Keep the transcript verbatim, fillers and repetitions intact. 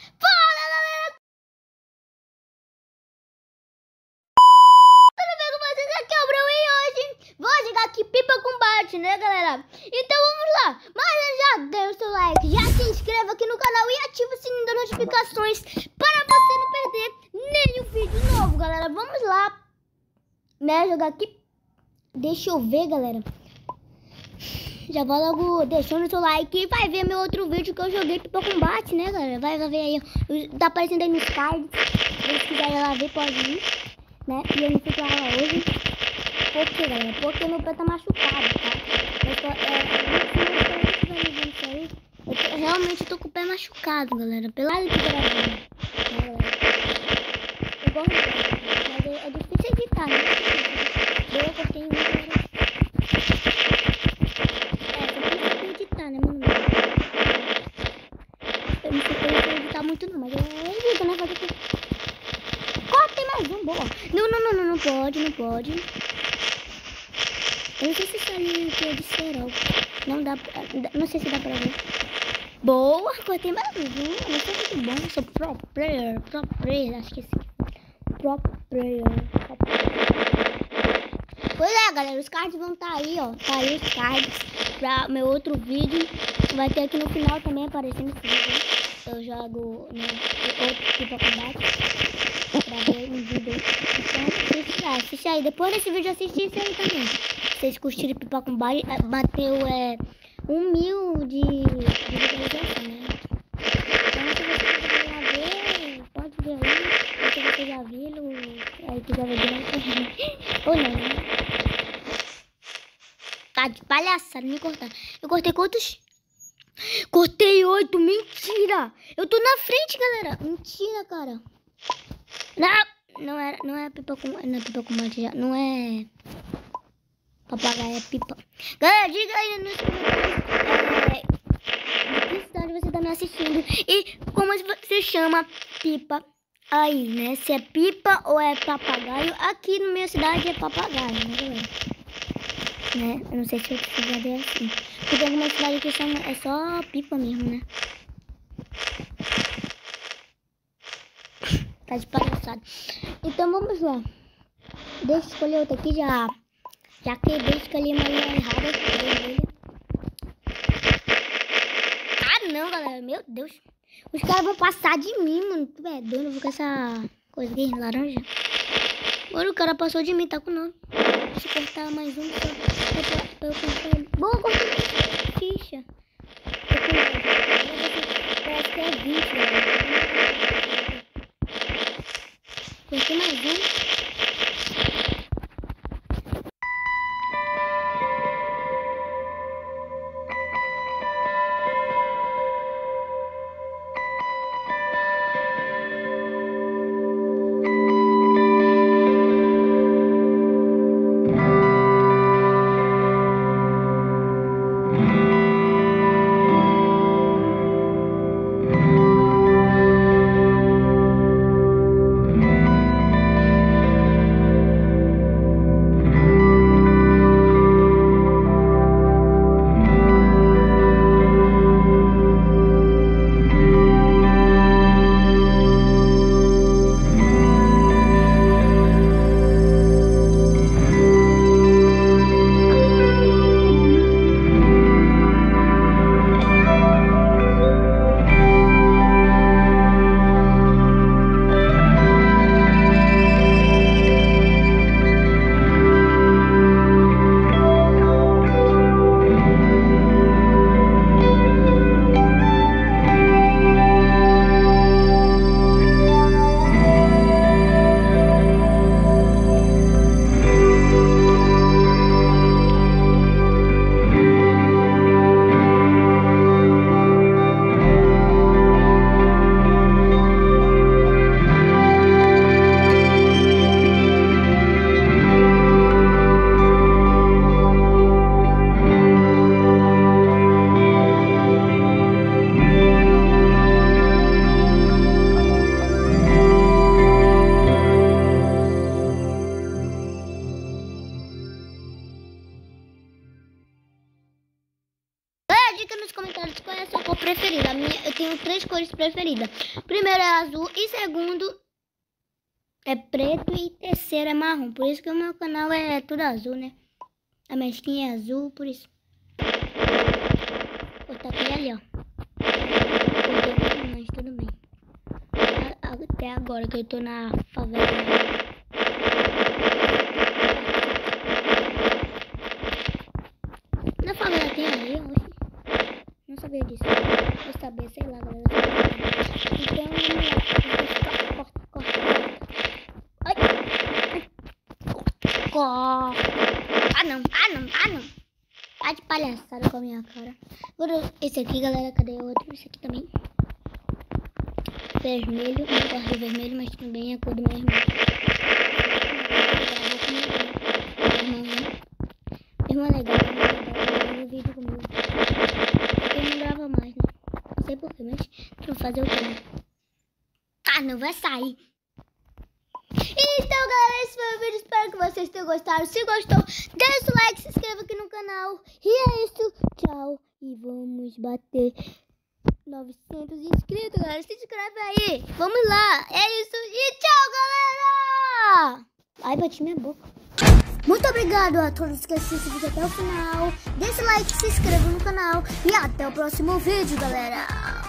Fala, galera! Tudo bem com vocês? Aqui é o Bruno e hoje vou jogar aqui Pipa Combate, né, galera? Então vamos lá! Mas já dê o seu like, já se inscreva aqui no canal e ativa o sininho das notificações para você não perder nenhum vídeo novo, galera. Vamos lá, né, jogar aqui. Deixa eu ver, galera. Já vou logo deixando o seu like e vai ver meu outro vídeo que eu joguei Pipa Combate, né, galera? Vai ver aí, tá aparecendo aí nos cards. Se vocês quiserem lá ver, pode ir, né? E eu não fui pra lá hoje. Por quê, galera? Porque meu pé tá machucado, tá? Eu tô, é, eu tô, realmente tô com o pé machucado, galera. Pelo lado que gravando, né, galera? Eu gosto de mas é, é difícil editar, né? Eu cortei um vídeo. Né, mano? Eu não sei se eu vou editar muito não, mas eu edito, né? Fazer aqui. Corta, tem mais um, boa. Não, não, não, não, não pode, não pode. Eu não sei se isso ali é de cerol. Não dá, não sei se dá pra ver. Boa, cortei mais um. Eu sou muito bom, eu sou pro player, pro player, acho que sim. Pro player. Pro player. Pois é, galera, os cards vão estar tá aí, ó. Tá aí os cards pra meu outro vídeo. Vai ter aqui no final também aparecendo esse vídeo, né? Eu jogo no outro Pipa Combate. Pra ver um vídeo. Então, assiste lá, assiste aí. Depois desse vídeo, assiste isso aí também. Se vocês curtirem Pipa Combate, bateu é, um mil de, de visualização, né? Então, se você quiser ver, pode ver aí. Se você já viram, aí quiser ver, não. Ou não, né? Tá de palhaçada, me cortar. Eu cortei quantos? Cortei oito, mentira! Eu tô na frente, galera. Mentira, cara. Não, não é, não é pipa com, não é pipa combate já. Não é papagaio, é pipa. Galera, diga aí nos comentários é, de que cidade você tá me assistindo e como você chama pipa aí, né? Se é pipa ou é papagaio. Aqui na minha cidade é papagaio, né, galera? Né? Eu não sei se eu já ver assim. Porque alguma cidade que chama, é só pipa mesmo, né? Tá de palhaçada. Então vamos lá. Deixa eu escolher outra aqui. Já, já quebrei, escolhi uma linha errada. Ah não, galera. Meu Deus. Os caras vão passar de mim, mano. Tu é doido, eu vou com essa coisa aqui, laranja. Olha, o cara passou de mim, tá com nome. Deixa eu cortar mais um pra, pra, pra eu cortar ele. Boa, cortei ficha. Parece que é vinte, galera. Cortei mais um. preferida. Primeiro é azul e segundo é preto e terceiro é marrom. Por isso que o meu canal é tudo azul, né? A minha skin é azul, por isso. Vou botar aquele ali, ó. Mas tudo bem. Até agora que eu tô na favela. Na favela tem aí, hoje. Não sabia disso. Vou saber, sei lá, galera. Então, corta, corta, corta. Ai. Corta. Ah, não, ah, não, ah, não. Tá de palhaçada com a minha cara. Esse aqui, galera, cadê o outro? Esse aqui também. Vermelho, não gosto de vermelho, mas também é a cor do meu irmão. Meu irmão é legal, meu irmão é legal, ele grava vídeo comigo. Ele não grava mais, né? Não sei porquê, mas vou fazer o quê? Ah, não vai sair. Então, galera, esse foi o vídeo. Espero que vocês tenham gostado. Se gostou, deixa o like, se inscreva aqui no canal. E é isso. Tchau. E vamos bater novecentos inscritos, galera. Se inscreve aí. Vamos lá. É isso. E tchau, galera. Ai, bati minha boca. Muito obrigado a todos que assistiram esse vídeo até o final. Deixa o like, se inscreva no canal. E até o próximo vídeo, galera.